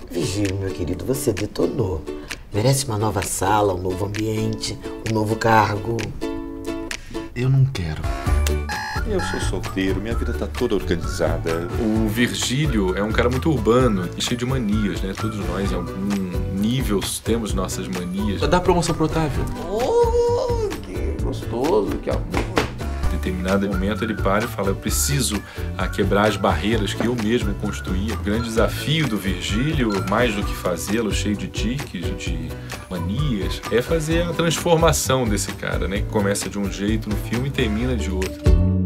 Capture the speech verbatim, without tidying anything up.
Virgílio, meu querido, você detonou. Merece uma nova sala, um novo ambiente, um novo cargo. Eu não quero. Eu sou solteiro, minha vida tá toda organizada. O Virgílio é um cara muito urbano e cheio de manias, né? Todos nós, em algum nível, temos nossas manias. Dá promoção pro Otávio. Oh, que gostoso, que amor. Em determinado momento ele para e fala: eu preciso a quebrar as barreiras que eu mesmo construía. O grande desafio do Virgílio, mais do que fazê-lo cheio de tiques, de manias, é fazer a transformação desse cara, né? Que começa de um jeito no filme e termina de outro.